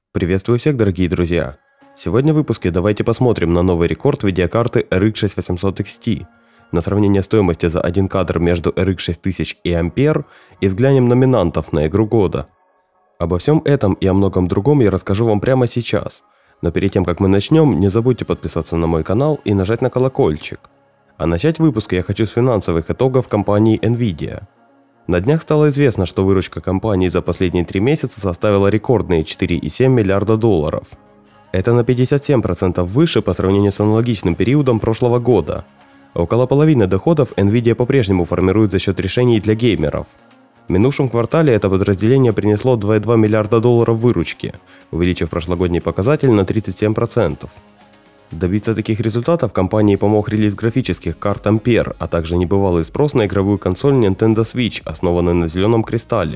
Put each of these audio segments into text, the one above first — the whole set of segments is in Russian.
Приветствую всех, дорогие друзья! Сегодня в выпуске давайте посмотрим на новый рекорд видеокарты RX 6800 XT, на сравнение стоимости за один кадр между RX 6000 и Ampere и взглянем номинантов на игру года. Обо всем этом и о многом другом я расскажу вам прямо сейчас, но перед тем как мы начнем, не забудьте подписаться на мой канал и нажать на колокольчик. А начать выпуск я хочу с финансовых итогов компании Nvidia. На днях стало известно, что выручка компании за последние 3 месяца составила рекордные $4,7 миллиарда. Это на 57% выше по сравнению с аналогичным периодом прошлого года. Около половины доходов Nvidia по-прежнему формирует за счет решений для геймеров. В минувшем квартале это подразделение принесло $2,2 миллиарда выручки, увеличив прошлогодний показатель на 37%. Добиться таких результатов компании помог релиз графических карт Ampere, а также небывалый спрос на игровую консоль Nintendo Switch, основанную на зеленом кристалле.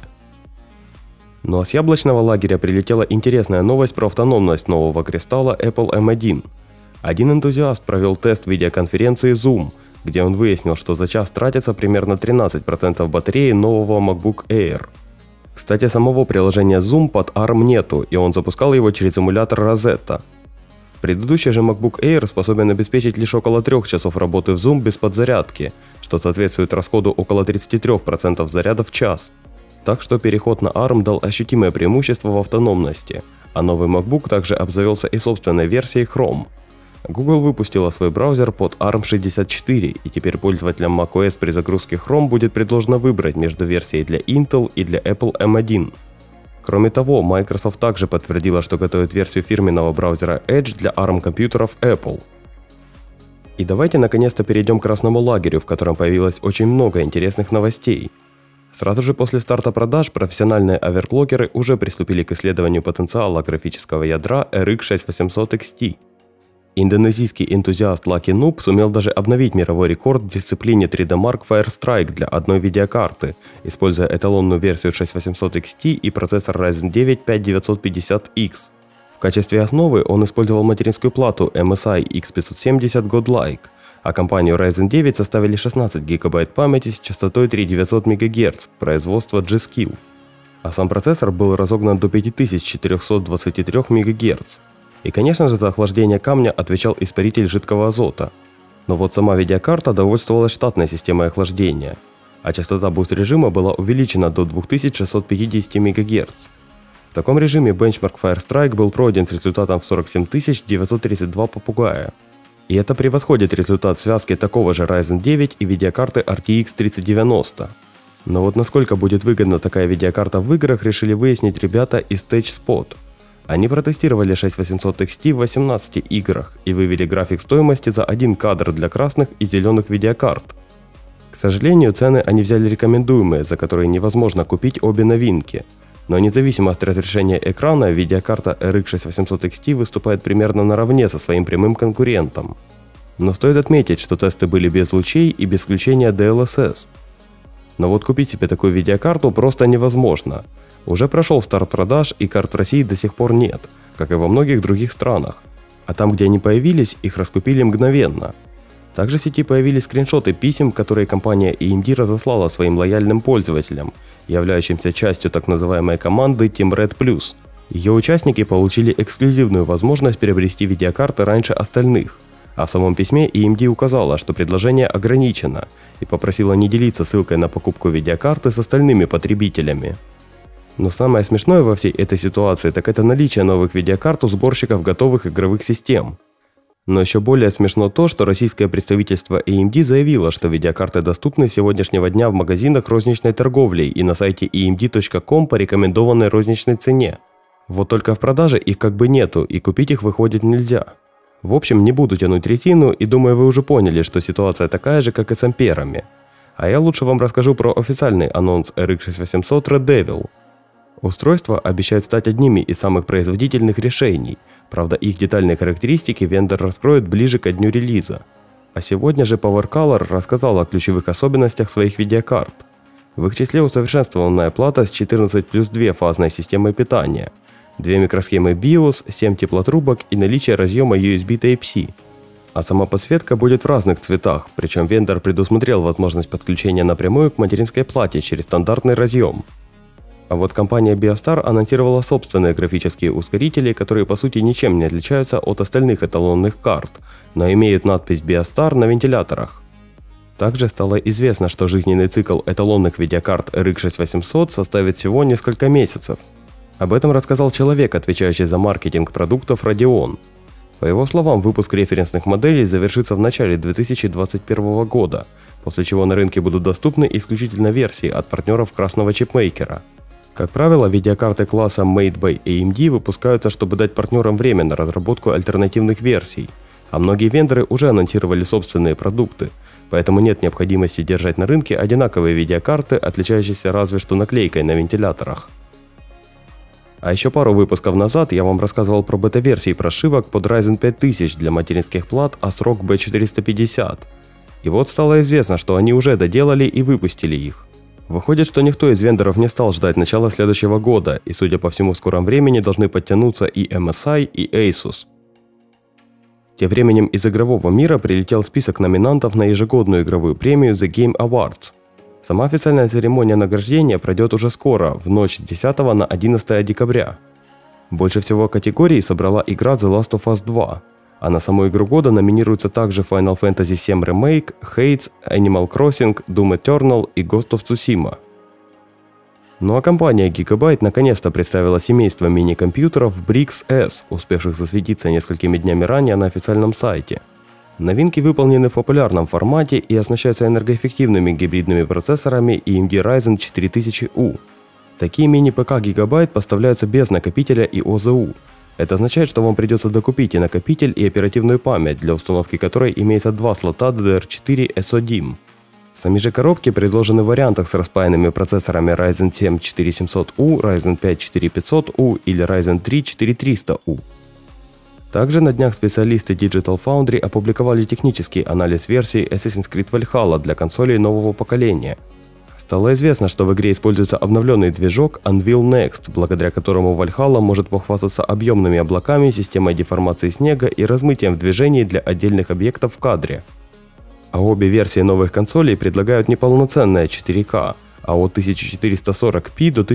Ну а с яблочного лагеря прилетела интересная новость про автономность нового кристалла Apple M1. Один энтузиаст провел тест видеоконференции Zoom, где он выяснил, что за час тратится примерно 13% батареи нового MacBook Air. Кстати, самого приложения Zoom под ARM нету, и он запускал его через эмулятор Rosetta. Предыдущий же MacBook Air способен обеспечить лишь около 3 часов работы в Zoom без подзарядки, что соответствует расходу около 33% заряда в час. Так что переход на ARM дал ощутимое преимущество в автономности, а новый MacBook также обзавелся и собственной версией Chrome. Google выпустила свой браузер под ARM64, и теперь пользователям macOS при загрузке Chrome будет предложено выбрать между версией для Intel и для Apple M1. Кроме того, Microsoft также подтвердила, что готовит версию фирменного браузера Edge для ARM-компьютеров Apple. И давайте наконец-то перейдем к красному лагерю, в котором появилось очень много интересных новостей. Сразу же после старта продаж профессиональные оверклокеры уже приступили к исследованию потенциала графического ядра RX 6800 XT. Индонезийский энтузиаст Lucky Noob сумел даже обновить мировой рекорд в дисциплине 3D Mark Firestrike для одной видеокарты, используя эталонную версию 6800 XT и процессор Ryzen 9 5950X. В качестве основы он использовал материнскую плату MSI X570 Godlike, а компанию Ryzen 9 составили 16 ГБ памяти с частотой 3900 МГц производства G-Skill, а сам процессор был разогнан до 5423 МГц. И, конечно же, за охлаждение камня отвечал испаритель жидкого азота. Но вот сама видеокарта довольствовалась штатной системой охлаждения, а частота буст-режима была увеличена до 2650 МГц. В таком режиме бенчмарк Firestrike был пройден с результатом в 47932 попугая. И это превосходит результат связки такого же Ryzen 9 и видеокарты RTX 3090. Но вот насколько будет выгодна такая видеокарта в играх, решили выяснить ребята из StageSpot. Они протестировали 6800 XT в 18 играх и вывели график стоимости за один кадр для красных и зеленых видеокарт. К сожалению, цены они взяли рекомендуемые, за которые невозможно купить обе новинки. Но независимо от разрешения экрана, видеокарта RX 6800 XT выступает примерно наравне со своим прямым конкурентом. Но стоит отметить, что тесты были без лучей и без включения DLSS. Но вот купить себе такую видеокарту просто невозможно. Уже прошел старт продаж, и карт в России до сих пор нет, как и во многих других странах. А там, где они появились, их раскупили мгновенно. Также в сети появились скриншоты писем, которые компания AMD разослала своим лояльным пользователям, являющимся частью так называемой команды Team Red+. Ее участники получили эксклюзивную возможность приобрести видеокарты раньше остальных. А в самом письме AMD указала, что предложение ограничено, и попросила не делиться ссылкой на покупку видеокарты с остальными потребителями. Но самое смешное во всей этой ситуации так это наличие новых видеокарт у сборщиков готовых игровых систем. Но еще более смешно то, что российское представительство AMD заявило, что видеокарты доступны с сегодняшнего дня в магазинах розничной торговли и на сайте amd.com по рекомендованной розничной цене. Вот только в продаже их как бы нету, и купить их выходит нельзя. В общем, не буду тянуть резину, и думаю, вы уже поняли, что ситуация такая же, как и с амперами. А я лучше вам расскажу про официальный анонс RX 6800 Red Devil. Устройства обещают стать одними из самых производительных решений, правда их детальные характеристики вендор раскроет ближе ко дню релиза. А сегодня же PowerColor рассказал о ключевых особенностях своих видеокарт. В их числе усовершенствованная плата с 14+2 фазной системой питания, 2 микросхемы BIOS, 7 теплотрубок и наличие разъема USB Type-C. А сама подсветка будет в разных цветах, причем вендор предусмотрел возможность подключения напрямую к материнской плате через стандартный разъем. А вот компания BioStar анонсировала собственные графические ускорители, которые по сути ничем не отличаются от остальных эталонных карт, но имеют надпись BioStar на вентиляторах. Также стало известно, что жизненный цикл эталонных видеокарт RX 6800 составит всего несколько месяцев. Об этом рассказал человек, отвечающий за маркетинг продуктов Radeon. По его словам, выпуск референсных моделей завершится в начале 2021 года, после чего на рынке будут доступны исключительно версии от партнеров красного чипмейкера. Как правило, видеокарты класса Made by AMD выпускаются, чтобы дать партнерам время на разработку альтернативных версий, а многие вендоры уже анонсировали собственные продукты, поэтому нет необходимости держать на рынке одинаковые видеокарты, отличающиеся разве что наклейкой на вентиляторах. А еще пару выпусков назад я вам рассказывал про бета-версии прошивок под Ryzen 5000 для материнских плат ASRock B450. И вот стало известно, что они уже доделали и выпустили их. Выходит, что никто из вендоров не стал ждать начала следующего года, и судя по всему в скором времени должны подтянуться и MSI, и Asus. Тем временем из игрового мира прилетел список номинантов на ежегодную игровую премию The Game Awards. Сама официальная церемония награждения пройдет уже скоро, в ночь с 10 на 11 декабря. Больше всего категорий собрала игра The Last of Us 2, а на саму игру года номинируются также Final Fantasy VII Remake, Hades, Animal Crossing, Doom Eternal и Ghost of Tsushima. Ну а компания Gigabyte наконец-то представила семейство мини-компьютеров Brix S, успевших засветиться несколькими днями ранее на официальном сайте. Новинки выполнены в популярном формате и оснащаются энергоэффективными гибридными процессорами AMD Ryzen 4000U. Такие мини-ПК Gigabyte поставляются без накопителя и ОЗУ. Это означает, что вам придется докупить и накопитель, и оперативную память, для установки которой имеется два слота DDR4 SO-DIMM. Сами же коробки предложены в вариантах с распаянными процессорами Ryzen 7 4700U, Ryzen 5 4500U или Ryzen 3 4300U. Также на днях специалисты Digital Foundry опубликовали технический анализ версии Assassin's Creed Valhalla для консолей нового поколения. Стало известно, что в игре используется обновленный движок Unreal Next, благодаря которому Valhalla может похвастаться объемными облаками, системой деформации снега и размытием в движении для отдельных объектов в кадре. А обе версии новых консолей предлагают не полноценное 4К, а от 1440p до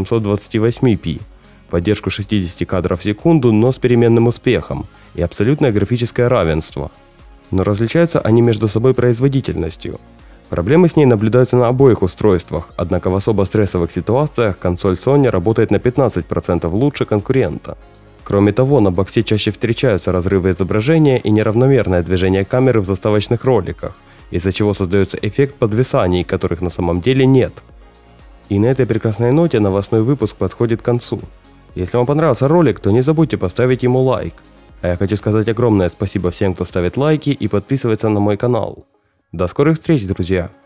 1728p, поддержку 60 кадров в секунду, но с переменным успехом, и абсолютное графическое равенство. Но различаются они между собой производительностью. Проблемы с ней наблюдаются на обоих устройствах, однако в особо стрессовых ситуациях консоль Sony работает на 15% лучше конкурента. Кроме того, на боксе чаще встречаются разрывы изображения и неравномерное движение камеры в заставочных роликах, из-за чего создается эффект подвисаний, которых на самом деле нет. И на этой прекрасной ноте новостной выпуск подходит к концу. Если вам понравился ролик, то не забудьте поставить ему лайк. А я хочу сказать огромное спасибо всем, кто ставит лайки и подписывается на мой канал. До скорых встреч, друзья!